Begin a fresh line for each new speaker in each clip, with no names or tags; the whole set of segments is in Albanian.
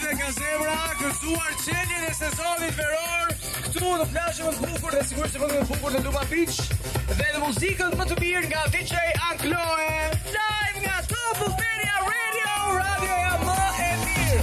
Vite nga zemra, gëzuar qenjen e sezonit veror, këtu në plazhin më të bukur dhe sigurisht në vendin më të bukur në Lupa Beach, dhe në muzikën më të mirë nga DJ Ankloe, live nga Top Albania Radio, radioja më e mirë.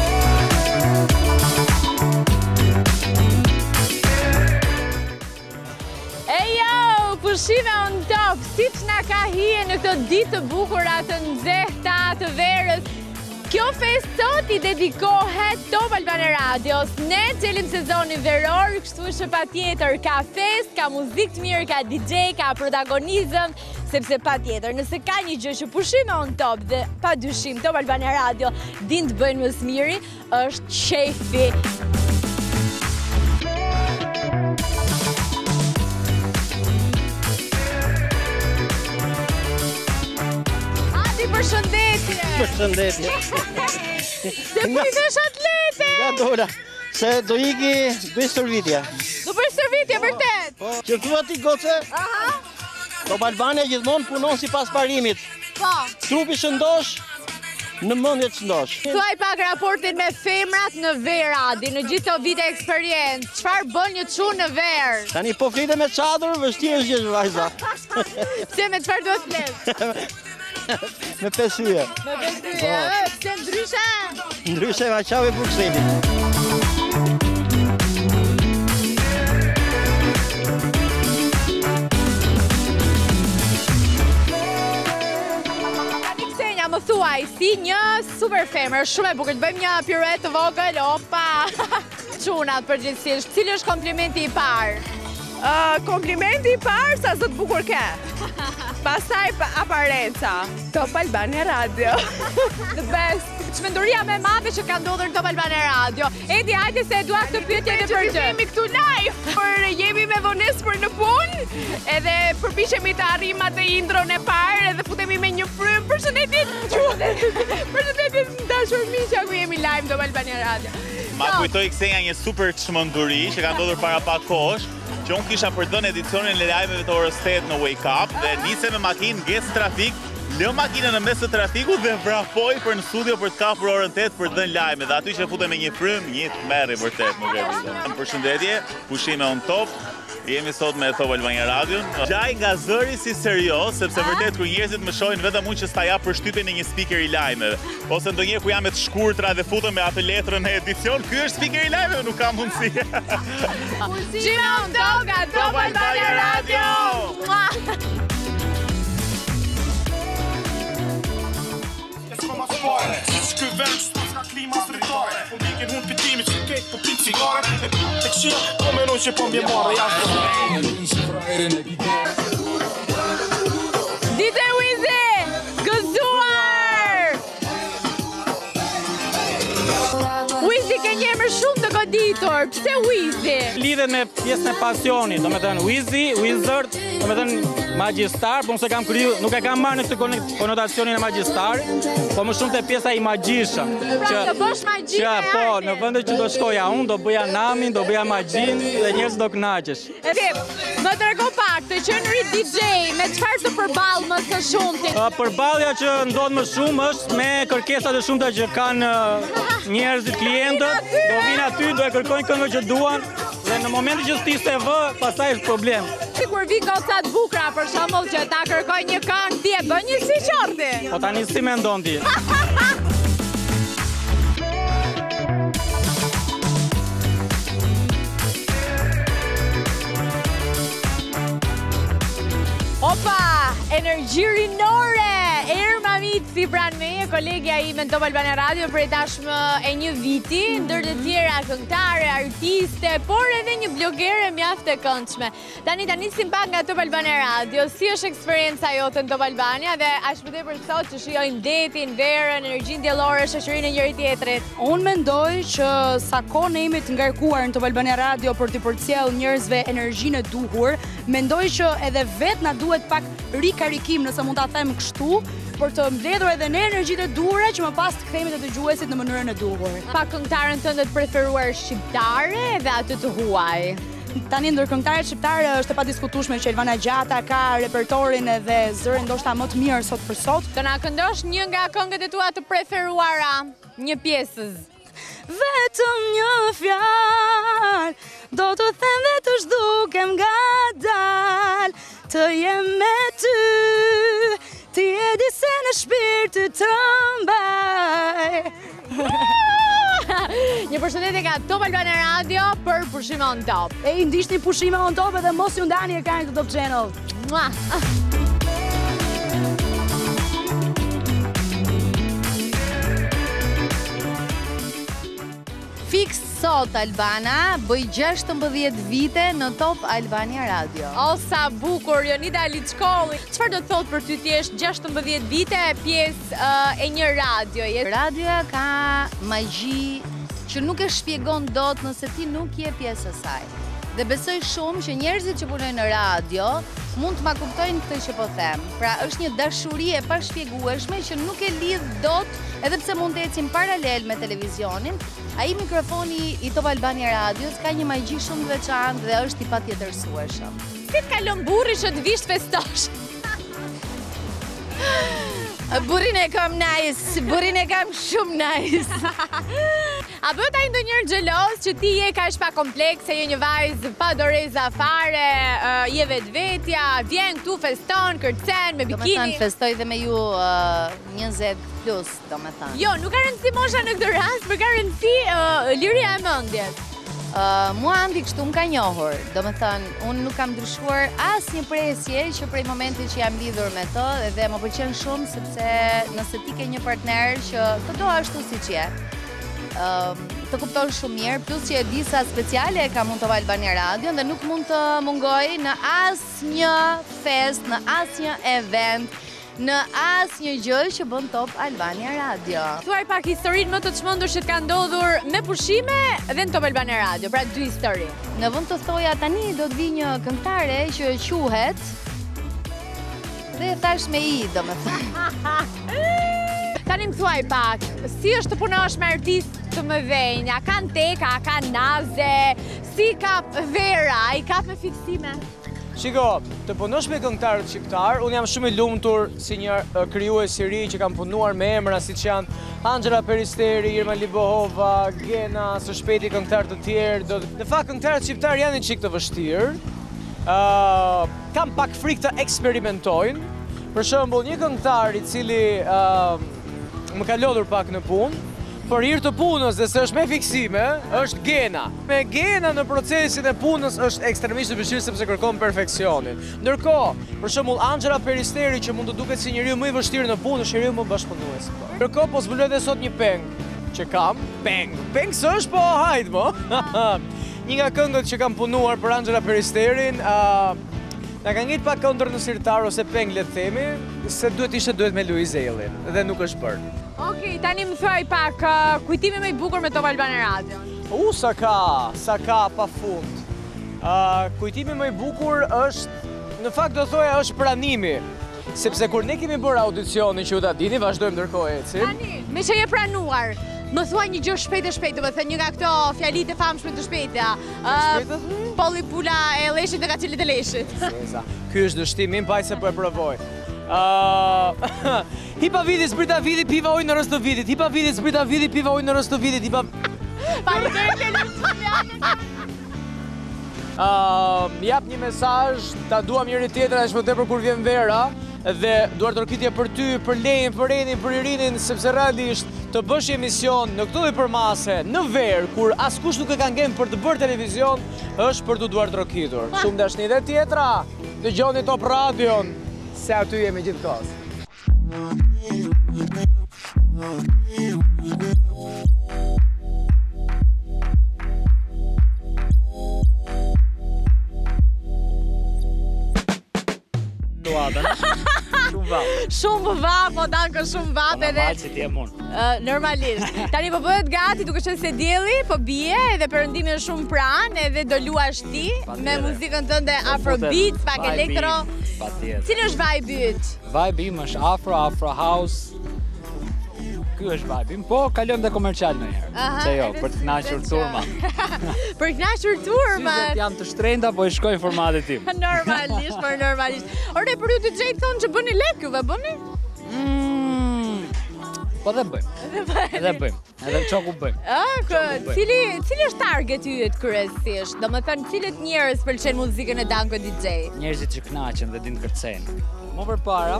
Pushime on top, si që nga ka hije në këto ditë të bukura të nxehta të verës. Kjo fest sot I dedikohet Top Albania Radios. Ne qelim sezonin veror, kështu që pa tjetër ka fest, ka muzik të mirë, ka DJ, ka protagonizëm, sepse pa tjetër, nëse ka një gjë që pushime on top dhe pa dyshim Top Albania Radio din të bëjnë më së miri, është shefi.
Përshëndetje.
Se prish atlete?
Nga dora, se do iki bëj stërvitje.
Do bëj stërvitje, vërtet?
Që thua ti goce?
Aha.
Top Albania gjithmonë punon sipas parimit.
Po.
Trupi shëndosh, në mendje të shëndosh.
Thuaj pak raportin me femrat në verë, Adi, në gjithë të vite eksperiencë. Çfarë bën një çun në verë?
Tani po flite me çadër, vështirë është gjë vajza.
Pse me çfarë duhet flet?
Me pesyje.
Me pesyje, pse ndryshe?
Ndryshe ma qave Brukselit.
Më thuaj, si një super femër, shumë e bukur, të bëjmë një piruet të vogël, opa, qunat përgjithsisht. Cili është komplimenti I parë?
Komplimenti I parë sa zot bukur ke. Pastaj aparenca. Top Albania Radio.
The best. Çmenduria më e madhe që ka ndodhur në Top Albania Radio. Edi, hajde se e dua këtë pyetje edhe për ty.
Jemi këtu live, por jemi me vonesë për në punë, edhe përpiqemi të arrijmë atë intron e parë edhe futemi me një frym. Përshëndetje. Përshëndetje dashur miq, ku jemi live në Top Albania Radio.
Ma kujtoj Ksenja një super çmenduri që ka ndodhur para pak kohësh, që unë kisha përdhënë edicionin e lajmeve të orës 8 në Wake Up dhe nise me makinë nges trafik, lë makinën në mes të trafikut dhe vrapoj për në studio për të kapur orën 8 për të dhënë lajme dhe aty që futem me një frym, një të merri vërtet, nuk e di. Përshëndetje, pushime on top. Jemi sot me Top Albania Radio. Gjaj nga zëri si serios, sepse vërtet kur njerëzit më shohin vetëm unë që sta jap përshtypjen e një speaker I lajmeve. Ose ndonjëherë ku jam me të shkurtra dhe futem me atë letrën e edicion, ky është speaker I lajmeve, nuk ka mundësi.
Pushime on top nga Top Albania Radio.
Shky vend shtos nga klima stritare Po mbikin hun pitimi që kejt po pit cigare E këshia po menon që po mbje marre
DJ Wizzy, gëzuar! Wizzy ke një emër shumë të goditur, pse Wizzy?
Lidhet me pjesën e pasionit, do me thënë Wizzy, Wizard, do me thënë magjistar, po nëse kam kriju, nuk e kam marrë në këtë konotacionin e magjistarit, po më shumë të pjesa I magjishëm.
Të bësh magji me arte.
Po, në vendet që do shkoja unë, do bëja namin, do bëja magjin dhe njerëzit do kënaqesh.
Më trego pak, të qenë DJ, me çfarë të përball më së shumti?
Përballja që ndodh më shumë është me kërkesat e shumta që kanë njerëzit, klientët, do vinë aty, do e kërkojnë këngë që duan dhe në momentin që s'ti se vë, pastaj është problem.
Kur vi gocat bukra, për shembull që ta kërkoj një këngë, ti e bën një si qorti.
Po tani si mendon ti?
Opa, energji rinore! Erma Mitsi pranë meje, kolegja ime në Top Albania Radio për tashmë e një viti, ndër të tjera këngëtare, artiste, por edhe një blogere mjaft e këndshme. Tani nisim pak nga Top Albania Radio, si është eksperienca jote në Top Albania dhe ashtu tepër sot që shijojmë detin, verën, energjinë diellore, shoqërinë e njëri tjetrit.
Unë mendoj që sa kohë ne jemi të ngarkuar në Top Albania Radio për të përcjell njerëzve energjinë e duhur, mendoj që edhe vetë na duhet pak rikarikim, nëse mund ta them kështu, për të mbledhur edhe ne energjitë e duhura që më pas të kthehemi te dëgjuesit në mënyrën e duhur.
Pa këngëtaren tënde të preferuar shqiptare dhe atë të huaj.
Tani ndër këngëtarët shqiptarë është e padiskutueshme që Elvana Gjata ka repertorin edhe zërin ndoshta më të mirë sot për sot.
Të na këndosh një nga këngët e tua të preferuara, një pjesë.
vetëm një fjalë, do të them dhe të zhdukem nga dal, të jem me ty, ti e di se në shpirt të mbaj.
Një përshëndetje nga Top Albania Radio për Pushime on Top.
E i ndishti Pushime on Top edhe mos ju ndani ekranin të Top Channel.
Mua.
Fix sot Albana, bëj 16 vite në Top Albania Radio.
O, sa bukur, Jonida Liçkolli. Çfarë do të thotë për ty t'jesh 16 vite pjesë e një radioje?
Radioja ka magji që nuk e shpjegon dot nëse ti nuk je pjesë e saj. Dhe besoj shumë që njerëzit që punojnë në radio mund të ma kuptojnë këtë që po them. Pra është një dashuri e pashpjegueshme që nuk e lidh dot, edhe pse mund të ecim paralel me televizionin. Ai mikrofoni i Top Albania Radios ka një magji shumë të veçantë dhe është i patjetërsueshëm.
Si të kalon burri që të vish festosh?
Burin e kam nice, burin e kam shumë nice.
A bët ai ndonjëherë xheloz që ti je kaq pa komplekse, je një vajzë pa doreza fare, je vetvetja, vjen këtu feston, kërcen me bikini.
Domethënë festoj dhe me ju 20 plus, domethënë.
Jo, nuk ka rëndësi mosha në këtë rast, por ka rëndësi liria e mendjes.
Mua andi kështu më ka njohur, domethënë unë nuk kam ndryshuar asnjë presje që prej momentit që jam lidhur me të dhe më pëlqen shumë sepse nëse ti ke një partner që të do ashtu siç je, të kupton shumë mirë, plus që e di sa speciale e ka mund Top Albania Radio dhe nuk mund të mungoj në asnjë fest, në asnjë event, në asnjë gjë që bën Top Albania Radio.
Thuaj pak historinë më të çmendur që ka ndodhur me pushime dhe në Top Albania Radio, pra dy histori.
Në vend të thoja tani do të vi një këngëtare që quhet dhe thash me i, domethënë.
Tani më thuaj pak, si është të punosh me artistë të mëdhenj? A kanë teka, a kanë naze? Si kap Vera, i kap me fiksime?
Shiko, të punosh me këngëtarët shqiptar, unë jam shumë i lumtur si një krijues i ri që kam punuar me emra siç janë Angela Peristeri, Irma Libohova, Gena, së shpejti këngëtarë të tjerë. Në fakt këngëtarët shqiptar janë një çik të vështirë. Kam pak frikë të eksperimentojnë. Për shembull, një këngëtar i cili më ka lodhur pak në punë, për hir të punës dhe se është me fiksime, është Gena. Me Gena në procesin e punës është ekstremisht i vështirë sepse kërkon perfeksionin. Ndërkohë, për shembull Angela Peristeri që mund të duket si njeriu më i vështirë në punë, është njeriu më bashkëpunues. Ndërkohë po zbuloj edhe sot një peng që kam, peng s'është po hajt mo. Një nga këngët që kam punuar për Angela Peristerin, na ka ngjitur pak kundër në sirtar ose peng le të themi, se duhet me Luiz Ellin dhe nuk është bërë.
Okej, tani më thuaj pak, kujtimi më i bukur me Top Albania Radio.
Sa ka pa fund. Kujtimi më i bukur është, në fakt do thoja është pranimi. Sepse kur ne kemi bërë audicionin që ju ta dini, vazhdojmë ndërkohë ecim.
Tani, me që je pranuar, më thuaj një gjë shpejt, do të thënë një nga këto fjalitë e famshme të shpejta. Polli pula e leshit dhe kacilit e leshit.
Ky është dështimi im, paj se po e provoj. Hipa vidi, zbrita vidi, piva ujë në rës të vidit. Hipa vidi, zbrita vidi, piva ujë në rës të vidit. Jap një mesazh, ta duam njëri tjetrin aq më tepër kur vjen vera dhe duartërkitje për ty, për Lejin, për Enin, për Irinin, sepse realisht të bësh emision në këtë lloj përmase në verë kur askush nuk e ka ngem për të bërë televizion, është për të duartërkitur. Shumë dashni dhe tjetra. Dëgjoni Top Radion, se aty jemi gjithkohës.
Shumë vap, po Danko, shumë vap edhe...
Normal që t'jem unë.
Normalisht. Tani po bëhet gati, duke qenë se dielli, po bie edhe perëndimi është shumë pranë, edhe do luash ti me muzikën tënde Afrobeat, pak elektro. Cili është vibe yt?
Vibe im është Afro House. Ky është vibe im, po kalojmë dhe komercial ndonjëherë. Se jo, për të kënaqur turma.
Për të kënaqur turma.
Syzet jam të shtrenjta, po i shkoj formatit tim.
Normalisht, por normalisht. Ore, për ju DJ thonë që bëni lek juve, bëni?
Po dhe bëjmë. Edhe bëjmë. Edhe çoku bëjmë.
Cili është targeti yt kryesisht? Domethënë, cilët njerëz pëlqen muzikën e Danko DJ?
Njerëzit që kënaqen dhe dinë të kërcejnë. Më përpara,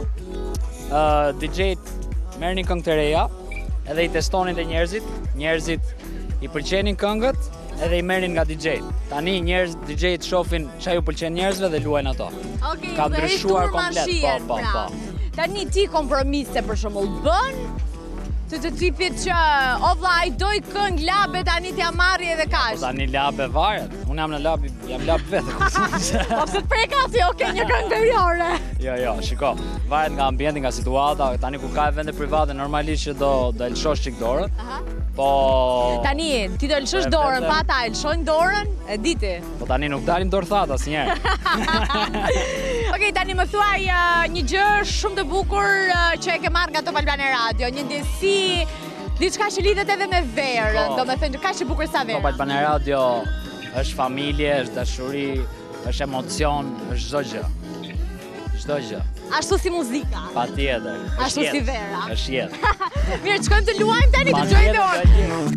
DJ-t merrnin këngë të reja, edhe i testonin te njerëzit i pëlqenin këngët, edhe i merrin nga DJ-t. Tani DJ-t shohin çfarë ju pëlqen njerëzve dhe luajnë ato.
Okej,
ka ndryshuar komplet. Po.
Tani ti kompromise për shembull bën të tipit që o vlla I doj këngë labe tani t'ja marri edhe kaq.
Po tani labe varet. Unë jam në lab, vetë.
Po pse të preka ti një këngë veriore?
Jo, shiko. Varet nga ambienti, nga situata. Tani ku ka vende private normalisht që do lëshosh çik dorën. Po
tani ti do lëshosh dorën, pa ata lëshojnë dorën, e diti.
Po tani nuk dalim dorthat asnjëherë.
Okej, tani më thuaj një gjë shumë të bukur që e ke marrë nga Top Albania Radio, një ndjesi, diçka që lidhet edhe me verën, domethënë kaq e bukur sa vera.
Top Albania Radio është familje, është dashuri, është emocion, është çdo gjë. Çdo gjë.
Ashtu si muzika.
Patjetër.
Ashtu si vera.
Është jetë.
Mirë, shkojmë të luajmë tani të gjojmë dorë.